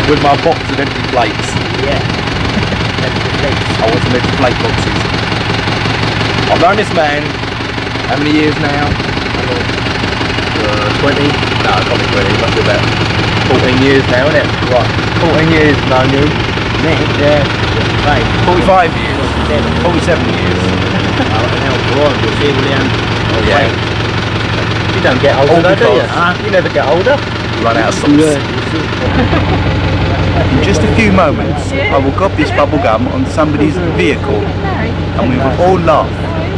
with my box of empty plates. Yeah. Empty plates. I want some empty plate boxes. I've known this man, how many years now? 20? No, it can't be 20, it must be about 14 years now, isn't it? Right, 14 years known you. Me? Yeah. 45 years. 47 years. Oh, Yeah. you don't get older, though, do you? You never get older. You run out of sauce. In just a few moments, I will gob this bubble gum on somebody's vehicle and we will all laugh.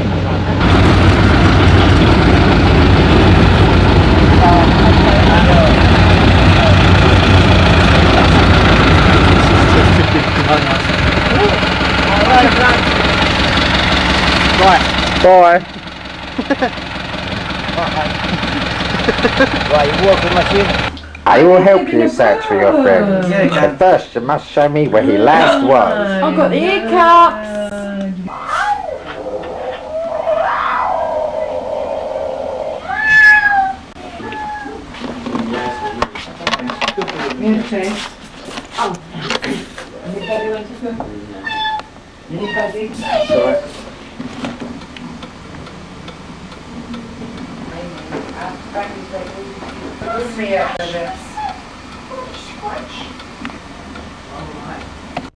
Right. Bye. Right, you walk with my shoe. I will help you search for your friend. But first you must show me where he last was. I've got the hiccups. Sorry. With me after this.